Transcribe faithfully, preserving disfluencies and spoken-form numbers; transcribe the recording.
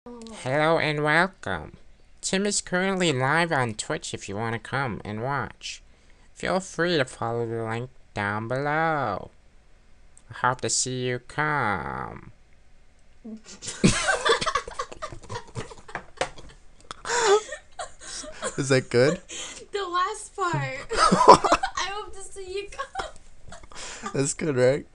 Hello and welcome. Tim is currently live on Twitch if you want to come and watch. Feel free to follow the link down below. I hope to see you come. Is that good? The last part. I hope to see you come. That's good, right?